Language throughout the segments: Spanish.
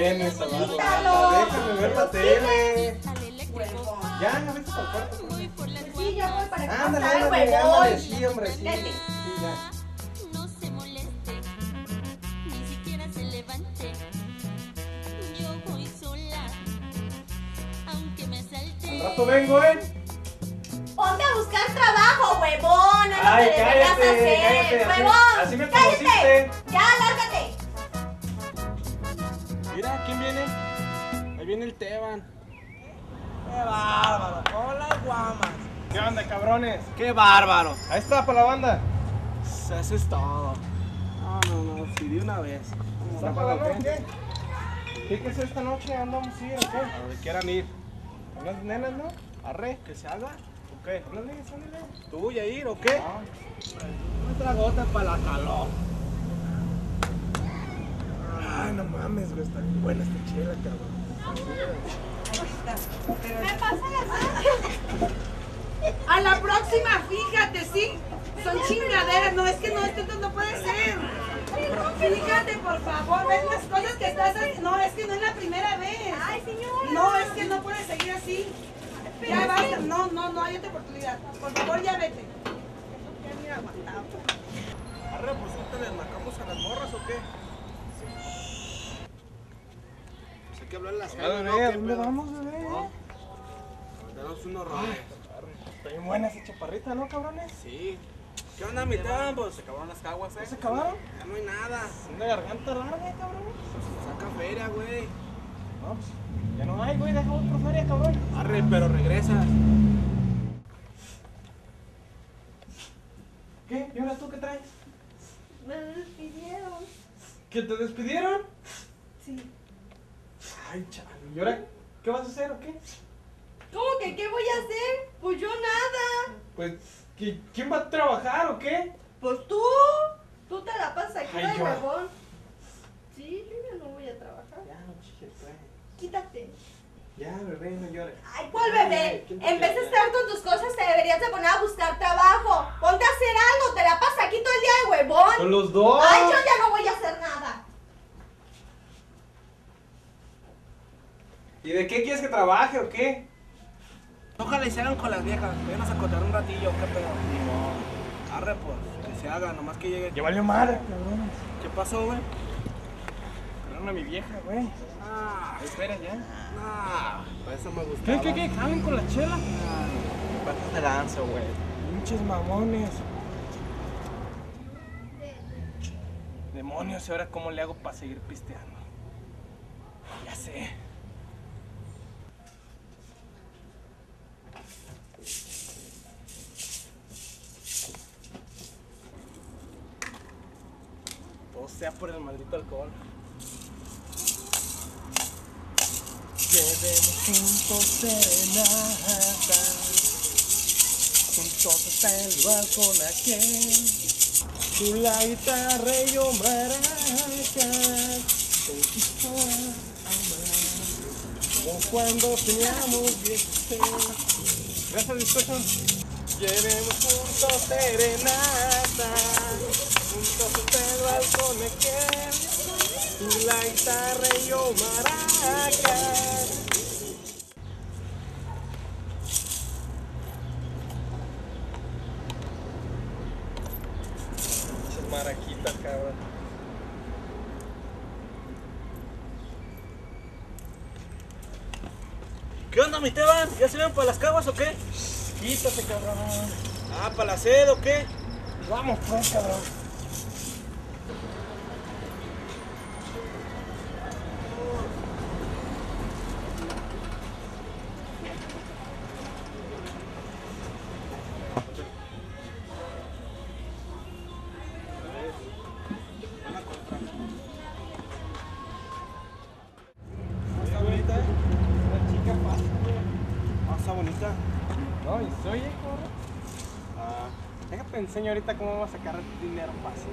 vienes a dar Quítalo. lata? Déjame ver la tele. Huevón. Ya, no vete al cuarto. Sí, ya voy para casa, Ándale, ándale, huevón. ándale, sí, hombre, sí. Vete. Sí, ya. No se moleste, ni siquiera se levante. Yo voy sola, aunque me salte. Al rato vengo, Ponte a buscar trabajo, huevón. Es lo Ay, que deberías cállate, hacer. cállate, así- Huevón. así me Cállate. conociste. Ya, lárgate. Mira, ¿quién viene? Ahí viene el Teban. ¡Qué bárbaro! ¡Hola, guamas! ¿Qué onda, cabrones? ¡Qué bárbaro! Ahí está, para la banda. Eso es todo. No, sí, de una vez. ¿Está para la noche? ¿Qué es esta noche? ¿Andamos a ir o qué? A donde quieran ir. ¿Con las nenas, no? Arre, que se haga. ¿O qué? Ándale, ándale. ¿Tú, Yair, o qué? Ah, Otra gota para la calor. Ay, no mames, güey, está bien buena esta chela, cabrón. Me pasa la mano. A la próxima, fíjate, sí. Son chingaderas. No, es que no, esto no puede ser. Fíjate, por favor, ves las cosas que estás haciendo. No, es que no es la primera vez. Ay, señora. No, es que no puedes seguir así. Ya basta. No hay otra oportunidad. Por favor, ya vete. Ya ni aguantaba. Arre, pues ahorita les marcamos a las morras, ¿o qué? Pues hay que hablar las Hola, ¿no? bebé, ¿a ¿Qué dónde pedo? vamos, bebé? No. Danos unos roles. Está bien buena esa chaparrita, ¿no, cabrones? Sí. ¿Qué onda, mi Teban? Pues se acabaron las caguas, ¿Ya se acabaron? Ya no hay nada. Una garganta larga, cabrón. Saca feria, güey. No, pues, ya no hay, güey, deja otro feria, cabrón. Arre, pero regresas. ¿Qué? ¿Y ahora tú qué traes? Me despidieron. ¿Que te despidieron? Sí. Ay, chale, ¿y ahora qué vas a hacer o qué? ¿Cómo que qué voy a hacer? Pues yo nada. Pues, ¿quién va a trabajar o qué? Pues tú. Tú te la pasas aquí Ay, de yo. huevón. Sí, yo ya no voy a trabajar. Ya, no chiques, pues. Quítate. Ya, bebé, no llores. Ay, ¿cuál bebé? ¿Quién te En vez de quiere? estar con tus cosas, te deberías de poner a buscar trabajo. Ponte a hacer algo. Te la pasas aquí todo el día de huevón. ¡Con los dos! Ay, yo ya no voy a hacer nada. ¿Y de qué quieres que trabaje o qué? Ojalá y se hagan con las viejas. Vengan a contar un ratillo, qué pedo. Arre, pues, que se haga, nomás que llegue. Ya valió madre, cabrones. ¿Qué pasó, güey? Perdón a mi vieja, güey. Ah, Espera ya. no, por eso me ¿Qué, gustaba. qué, qué? ¿Jalen con la chela? Bajas de lanza, güey. Pinches mamones. Demonios, ¿y ahora cómo le hago para seguir pisteando? Ya sé. Todo sea por el maldito alcohol. Llevemos juntos serenata, juntos hasta el balcón aquel. Tú la guitarra y yo maracas, como cuando teníamos 16. Gracias, disculpa. Llevemos juntos serenata, juntos hasta el balcón aquel. Tú la guitarra y yo maracas. Muchas maraquitas, cabrón. ¿Qué onda, mi Teban? ¿Ya se ven para las caguas o qué? Quítate, cabrón. Ah, ¿para la sed o qué? Vamos, pues, cabrón. Está bonita, ¿eh? Una chica fácil, güey. Ah, está bonita. No, y soy, cabrón. Déjate enseño ahorita cómo vamos a sacar dinero fácil.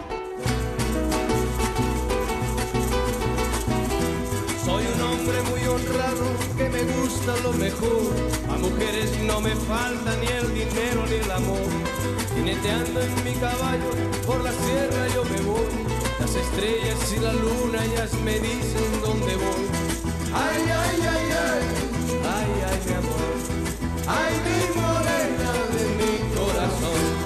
Soy un hombre muy honrado, que me gusta lo mejor. A mujeres no me falta ni el dinero ni el amor. Jineteando en mi caballo, por la sierra yo me voy. Las estrellas y la luna ellas me dicen dónde voy. Ay, ay, ay, ay, ay, ay, mi amor. Ay, mi morena de mi corazón.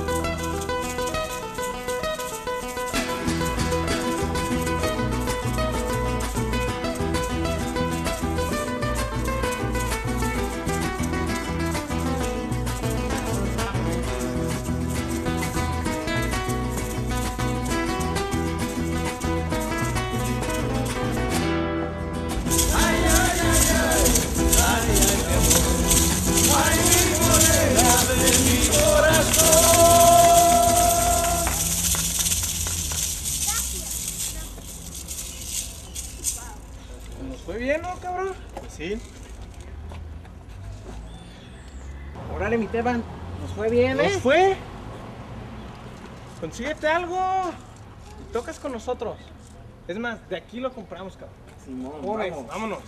¿Nos fue bien, no, cabrón? Pues sí. Órale, mi Teban. Nos fue bien, ¿eh? ¿Nos fue? Consíguete algo. Y tocas con nosotros. Es más, de aquí lo compramos, cabrón. Simón, Órale, vamos. vámonos.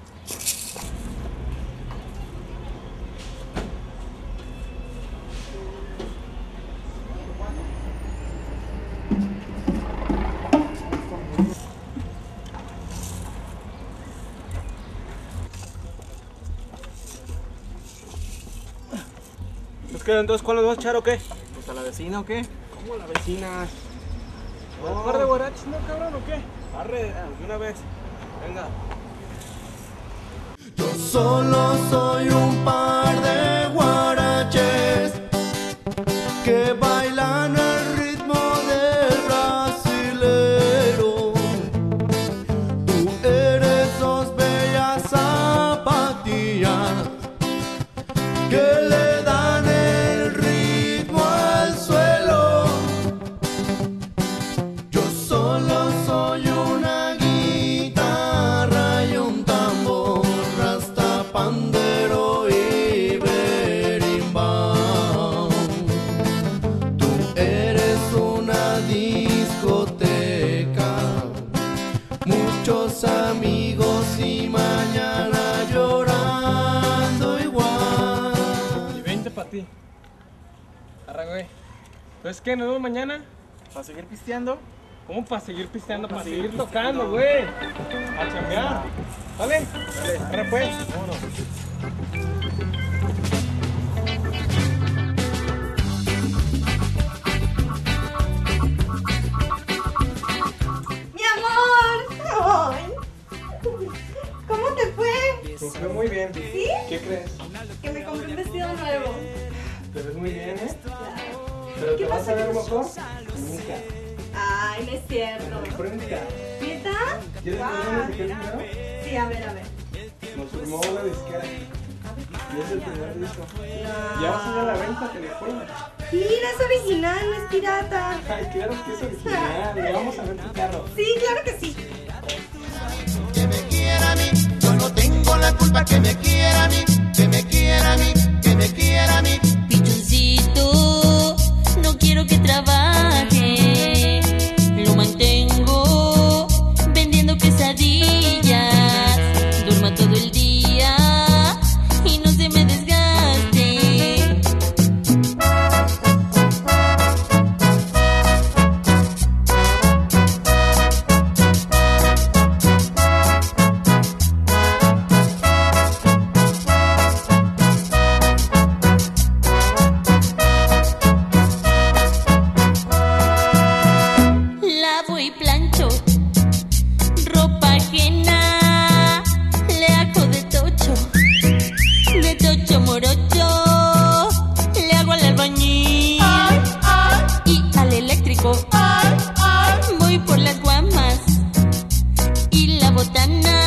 Entonces, ¿cuál nos vas a echar o qué? Pues a la vecina o qué? ¿Cómo la vecina? No. ¿Un par de borrachos, no, cabrón, o qué? Arre, de una vez. Venga. Yo solo soy un par de guaraches que bailan al ritmo del brasilero. Tú eres dos bellas zapatillas que le dan el ritmo al suelo. Yo solo soy una guitarra y un tambor, rasta, pandero y berimbau. Tú eres una discoteca, muchos amigos y mañana llorando igual. Y 20 para ti. Arre, güey. Entonces, ¿qué? ¿Nos vemos mañana? ¿Para seguir pisteando? ¿Cómo para seguir pisteando? Para seguir tocando, güey. A chambear. ¿Vale? Dale, arre pues. Vámonos. ¡Mi amor! ¡Ay! ¿Cómo te fue? Nos fue muy bien. ¿Sí? ¿Qué crees? Que me compré un vestido nuevo. Te ves muy bien, ¿eh? Claro. Pero ¿Qué te vas pasa? a ver ¿Qué mejor. Nunca. Ay, no es cierto. Nunca. ¿Neta? ¿Quieres Guau. ponernos de qué primero? Sí, a ver, a ver. Nos firmó una disquera. Y es el primer disco. Ya va a salir a la venta, te recuerdo. Mira, es original, no es pirata. Ay, claro que es original. Le vamos a ver tu carro. Sí, claro que sí. Que me quiera a mí, yo no tengo la culpa. Que me quiera a mí, que me quiera a mí, que me quiera a mí. Pichoncito, no quiero que trabaje, lo mantengo vendiendo quesadillas, duerma todo el día y no se me desgaste. Lavo y plancho ropa ajena, le hago de tocho morocho, le hago al albañil y al eléctrico. Voy por las guamas y la botana.